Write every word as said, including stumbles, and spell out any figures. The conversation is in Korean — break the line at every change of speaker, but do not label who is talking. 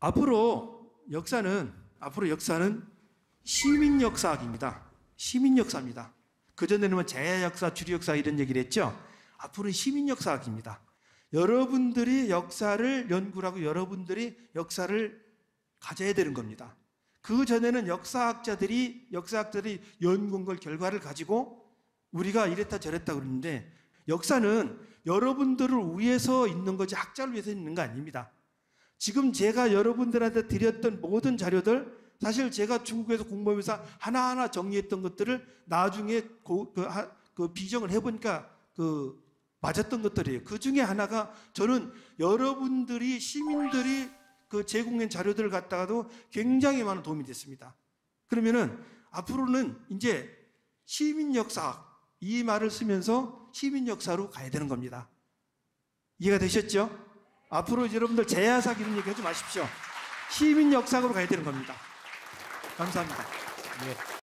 앞으로 역사는 앞으로 역사는 시민 역사학입니다. 시민 역사입니다. 그전에는 제야 역사, 주류 역사 이런 얘기를 했죠. 앞으로는 시민 역사학입니다. 여러분들이 역사를 연구를 하고 여러분들이 역사를 가져야 되는 겁니다. 그 전에는 역사학자들이 역사학자들이 연구한 걸 결과를 가지고 우리가 이랬다 저랬다 그러는데 역사는 여러분들을 위해서 있는 거지 학자를 위해서 있는 거 아닙니다. 지금 제가 여러분들한테 드렸던 모든 자료들 사실 제가 중국에서 공부하면서 하나하나 정리했던 것들을 나중에 그, 그, 그 비정을 해보니까 그 맞았던 것들이에요. 그 중에 하나가 저는 여러분들이 시민들이 그 제공한 자료들을 갖다가도 굉장히 많은 도움이 됐습니다. 그러면은 앞으로는 이제 시민 역사학 이 말을 쓰면서 시민 역사로 가야 되는 겁니다. 이해가 되셨죠? 앞으로 여러분들 제야사학 이런 얘기 하지 마십시오. 시민 역사학으로 가야 되는 겁니다. 감사합니다.
네.